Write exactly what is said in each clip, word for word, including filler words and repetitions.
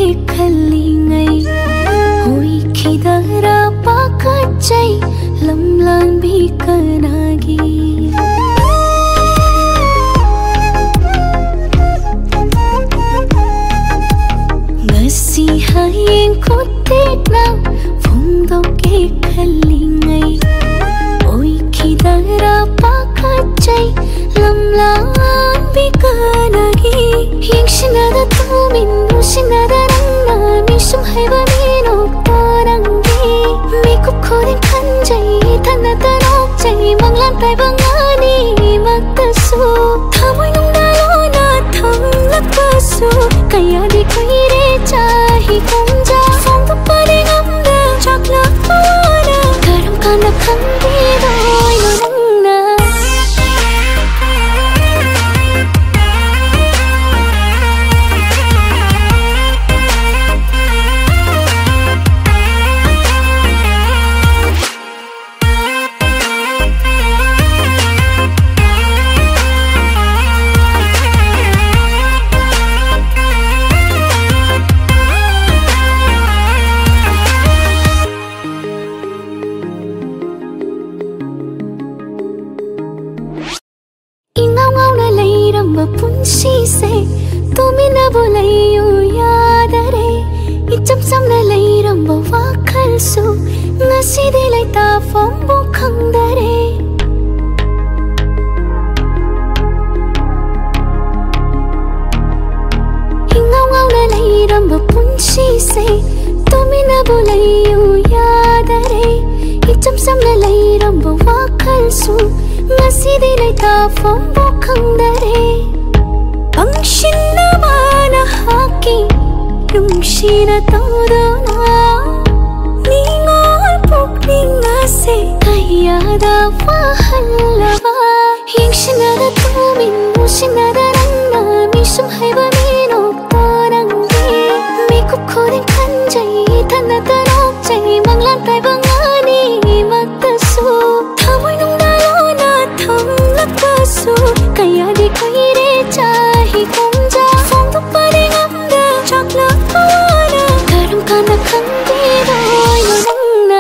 khali ngay hoi khidara pakachai lamlang bi kanagi ngasi hayeng kotek na phongdoke khali ngay hoi khidara pakachai lamlang bi kanagi yingsinada tumin nusinada nangna misum haiba minok tarangi mikup khorin khanjai thana tanok jai manglan tai bangani matasu thamoi nungdalona thamlakasu kaya di koire chahi kumja phongdu pare ngamda chakla pawana karam kana khandi doi no nangna punsi se tumina bolayu yadare icham samna leiram ba wakhal su ngasi de lai ta fom bu khangdare ingau ngau na leiram ba punsi se tumina bolayu yadare icham samna leiram ba wakhal su ngasi de lai ta fom bu khangdare Angshina mana haki Nungshina todona Ningol pukninga se Kayada wahalava Yingshina da tumin Mushina da rangna Misum haiba minok tarangi Mikup khorin khanjai Thana tanok jai Manglan tai bangani matasu Thamoi nungdalona thamlakasu Kaya di koire chahi kumja phongdu pare ngamda chakla pawana karam kana khandi doi no nangna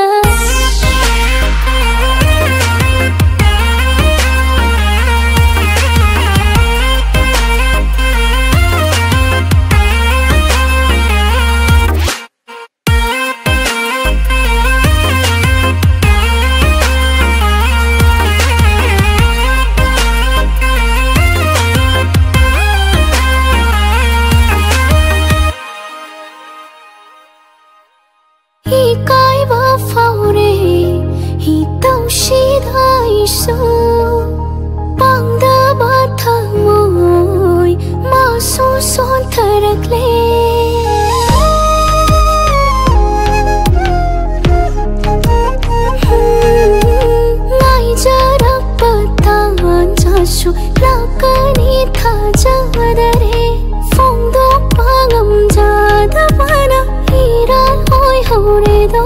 so pangda bathamoi masu son tharakle ngai jarak patan jasu lakani thajadare phongdo pangam jada bana iran hoi hore do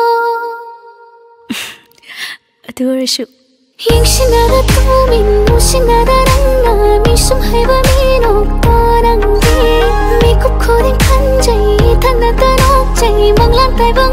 adorashu Yingsinada tumin Musinada rangna Misum haiba minok tarangi Mikup khorin khanjai Thana tanok jai Manglan tai bang